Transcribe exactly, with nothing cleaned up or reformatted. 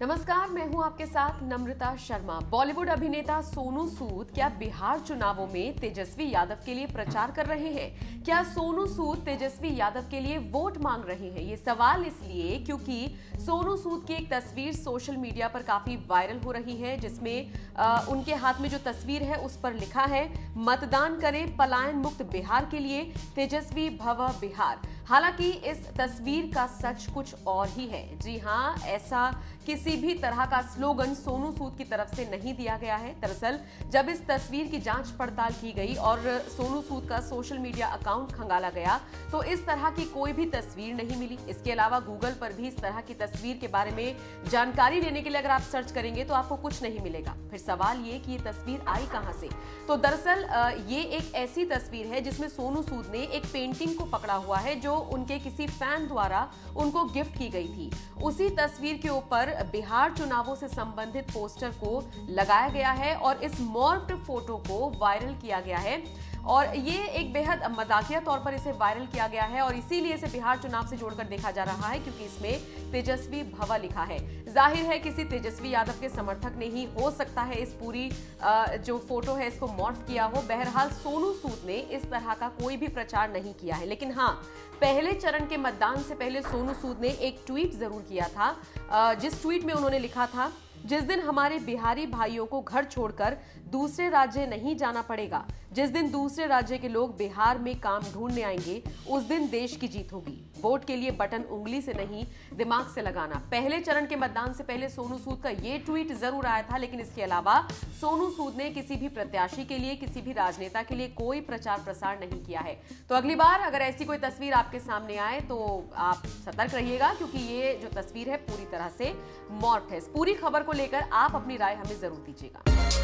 नमस्कार, मैं हूं आपके साथ नम्रता शर्मा। बॉलीवुड अभिनेता सोनू सूद क्या बिहार चुनावों में तेजस्वी यादव के लिए प्रचार कर रहे हैं? क्या सोनू सूद तेजस्वी यादव के लिए वोट मांग रहे हैं? ये सवाल इसलिए क्योंकि सोनू सूद की एक तस्वीर सोशल मीडिया पर काफी वायरल हो रही है, जिसमें आ, उनके हाथ में जो तस्वीर है उस पर लिखा है, मतदान करें पलायन मुक्त बिहार के लिए, तेजस्वी भव बिहार। हालांकि इस तस्वीर का सच कुछ और ही है। जी हां, ऐसा किसी भी तरह का स्लोगन सोनू सूद की तरफ से नहीं दिया गया है। दरअसल जब इस तस्वीर की जांच पड़ताल की गई और सोनू सूद का सोशल मीडिया अकाउंट खंगाला गया तो इस तरह की कोई भी तस्वीर नहीं मिली। इसके अलावा गूगल पर भी इस तरह की तस्वीर के बारे में जानकारी लेने के लिए अगर आप सर्च करेंगे तो आपको कुछ नहीं मिलेगा। फिर सवाल ये कि ये तस्वीर आई कहां से? तो दरअसल ये एक ऐसी तस्वीर है जिसमें सोनू सूद ने एक पेंटिंग को पकड़ा हुआ है जो उनके किसी फैन द्वारा उनको गिफ्ट की गई थी। उसी तस्वीर के ऊपर बिहार चुनावों से संबंधित पोस्टर को लगाया गया है और इस मॉर्फ्ड फोटो को वायरल किया गया है और ये एक बेहद मजाकिया तौर पर इसे वायरल किया गया है और इसीलिए इसे बिहार चुनाव से जोड़कर देखा जा रहा है क्योंकि इसमें तेजस्वी भव लिखा है। जाहिर है किसी तेजस्वी यादव के समर्थक ने ही हो सकता है इस पूरी जो फोटो है इसको मॉर्फ किया हो। बहरहाल सोनू सूद ने इस तरह का कोई भी प्रचार नहीं किया है, लेकिन हाँ, पहले चरण के मतदान से पहले सोनू सूद ने एक ट्वीट जरूर किया था, जिस ट्वीट में उन्होंने लिखा था, जिस दिन हमारे बिहारी भाइयों को घर छोड़कर दूसरे राज्य नहीं जाना पड़ेगा, जिस दिन दूसरे राज्य के लोग बिहार में काम ढूंढने आएंगे, उस दिन देश की जीत होगी। वोट के लिए बटन उंगली से नहीं दिमाग से लगाना। पहले चरण के मतदान से पहले सोनू सूद का ये ट्वीट जरूर आया था, लेकिन इसके अलावा सोनू सूद ने किसी भी प्रत्याशी के लिए, किसी भी राजनेता के लिए कोई प्रचार प्रसार नहीं किया है। तो अगली बार अगर ऐसी कोई तस्वीर आपके सामने आए तो आप सतर्क रहिएगा क्योंकि ये जो तस्वीर है पूरी तरह से मॉर्फ है। पूरी खबर को लेकर आप अपनी राय हमें जरूर दीजिएगा।